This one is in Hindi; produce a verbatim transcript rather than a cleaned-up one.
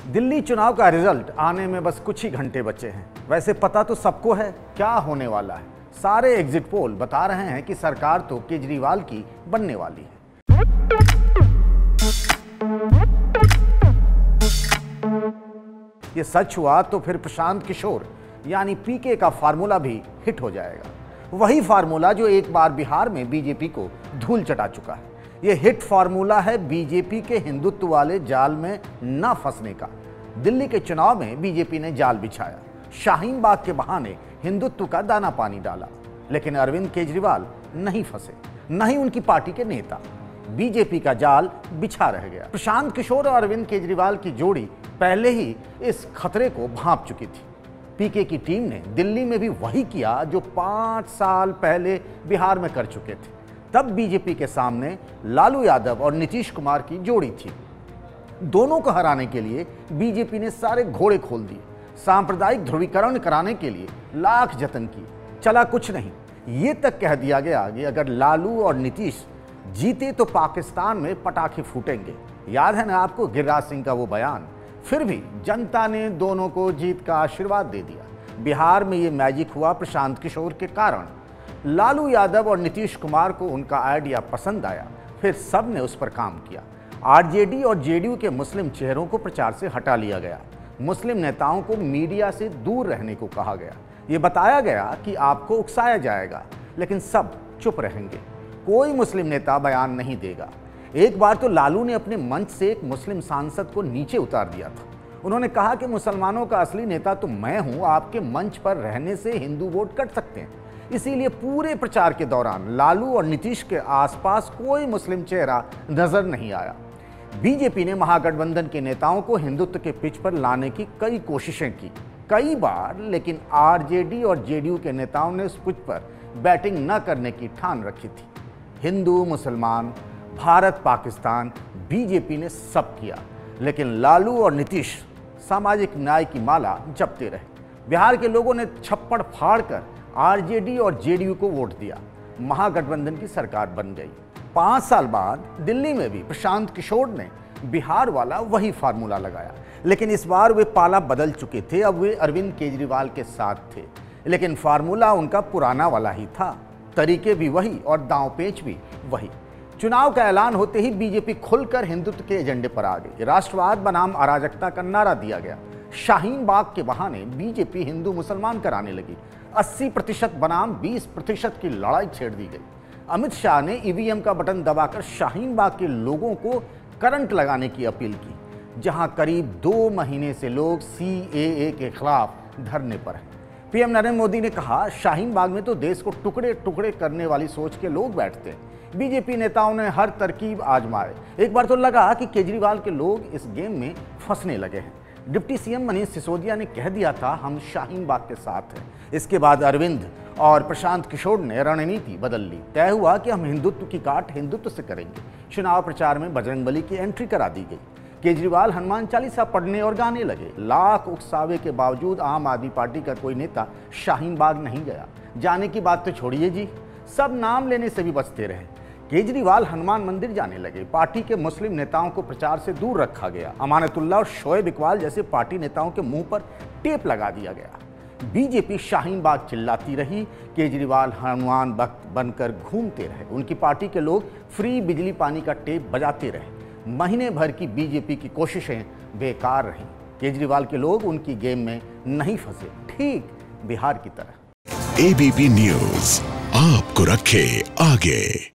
दिल्ली चुनाव का रिजल्ट आने में बस कुछ ही घंटे बचे हैं। वैसे पता तो सबको है क्या होने वाला है। सारे एग्जिट पोल बता रहे हैं कि सरकार तो केजरीवाल की बनने वाली है। ये सच हुआ तो फिर प्रशांत किशोर यानी पीके का फार्मूला भी हिट हो जाएगा। वही फार्मूला जो एक बार बिहार में बीजेपी को धूल चटा चुका है। ये हिट फार्मूला है बीजेपी के हिंदुत्व वाले जाल में न फंसने का। दिल्ली के चुनाव में बीजेपी ने जाल बिछाया, शाहीन बाग के बहाने हिंदुत्व का दाना पानी डाला, लेकिन अरविंद केजरीवाल नहीं फंसे, न ही उनकी पार्टी के नेता। बीजेपी का जाल बिछा रह गया। प्रशांत किशोर और अरविंद केजरीवाल की जोड़ी पहले ही इस खतरे को भांप चुकी थी। पीके की टीम ने दिल्ली में भी वही किया जो पांच साल पहले बिहार में कर चुके थे। तब बीजेपी के सामने लालू यादव और नीतीश कुमार की जोड़ी थी। दोनों को हराने के लिए बीजेपी ने सारे घोड़े खोल दिए, सांप्रदायिक ध्रुवीकरण कराने के लिए लाख जतन किए, चला कुछ नहीं। ये तक कह दिया गया कि अगर लालू और नीतीश जीते तो पाकिस्तान में पटाखे फूटेंगे। याद है ना आपको गिरिराज सिंह का वो बयान। फिर भी जनता ने दोनों को जीत का आशीर्वाद दे दिया। बिहार में ये मैजिक हुआ प्रशांत किशोर के कारण। लालू यादव और नीतीश कुमार को उनका आइडिया पसंद आया, फिर सब ने उस पर काम किया। आरजेडी और जेडीयू के मुस्लिम चेहरों को प्रचार से हटा लिया गया। मुस्लिम नेताओं को मीडिया से दूर रहने को कहा गया। ये बताया गया कि आपको उकसाया जाएगा, लेकिन सब चुप रहेंगे, कोई मुस्लिम नेता बयान नहीं देगा। एक बार तो लालू ने अपने मंच से एक मुस्लिम सांसद को नीचे उतार दिया था। उन्होंने कहा कि मुसलमानों का असली नेता तो मैं हूं, आपके मंच पर रहने से हिंदू वोट कट सकते हैं। इसीलिए पूरे प्रचार के दौरान लालू और नीतीश के आसपास कोई मुस्लिम चेहरा नजर नहीं आया। बीजेपी ने महागठबंधन के नेताओं को हिंदुत्व के पिच पर लाने की कई कोशिशें की, कई बार, लेकिन आरजेडी और जेडीयू के नेताओं ने उस पिच पर बैटिंग न करने की ठान रखी थी। हिंदू मुसलमान, भारत पाकिस्तान, बीजेपी ने सब किया, लेकिन लालू और नीतीश सामाजिक न्याय की माला जपते रहे। बिहार के लोगों ने छप्पड़ फाड़ कर आरजेडी और जेडीयू को वोट दिया। महागठबंधन की सरकार बन गई। पांच साल बाद दिल्ली में भी प्रशांत किशोर ने बिहार वाला वही फार्मूला लगाया, लेकिन इस बार वे पाला बदल चुके थे। अब वे अरविंद केजरीवाल के साथ थे, लेकिन फार्मूला उनका पुराना वाला ही था। तरीके भी वही और दांव पेच भी वही। चुनाव का ऐलान होते ही बीजेपी खुलकर हिंदुत्व के एजेंडे पर आ गई। राष्ट्रवाद बनाम अराजकता का नारा दिया गया। शाहीन बाग के बहाने बीजेपी हिंदू मुसलमान कराने लगी। अस्सी प्रतिशत बनाम बीस प्रतिशत की लड़ाई छेड़ दी गई। अमित शाह ने ईवीएम का बटन दबाकर शाहीन बाग के लोगों को करंट लगाने की अपील की, जहां करीब दो महीने से लोग सीएए के खिलाफ धरने पर हैं। पीएम नरेंद्र मोदी ने कहा, शाहीन बाग में तो देश को टुकड़े टुकड़े करने वाली सोच के लोग बैठते हैं। बीजेपी नेताओं ने हर तरकीब आजमाए। एक बार तो लगा कि केजरीवाल के लोग इस गेम में फंसने लगे हैं। डिप्टी सीएम मनीष सिसोदिया ने कह दिया था, हम शाहीन बाग के साथ हैं। इसके बाद अरविंद और प्रशांत किशोर ने रणनीति बदल ली। तय हुआ कि हम हिंदुत्व की काट हिंदुत्व से करेंगे। चुनाव प्रचार में बजरंगबली की एंट्री करा दी गई। केजरीवाल हनुमान चालीसा पढ़ने और गाने लगे। लाख उकसावे के बावजूद आम आदमी पार्टी का कोई नेता शाहीन बाग नहीं गया। जाने की बात तो छोड़िए जी, सब नाम लेने से भी बचते रहे। केजरीवाल हनुमान मंदिर जाने लगे। पार्टी के मुस्लिम नेताओं को प्रचार से दूर रखा गया। अमानतुल्लाह और शोएब इकबाल जैसे पार्टी नेताओं के मुंह पर टेप लगा दिया गया। बीजेपी शाहीन बाग चिल्लाती रही, केजरीवाल हनुमान भक्त बनकर घूमते रहे। उनकी पार्टी के लोग फ्री बिजली पानी का टेप बजाते रहे। महीने भर की बीजेपी की कोशिशें बेकार रहीं। केजरीवाल के लोग उनकी गेम में नहीं फंसे, ठीक बिहार की तरह। एबीपी न्यूज आपको रखे आगे।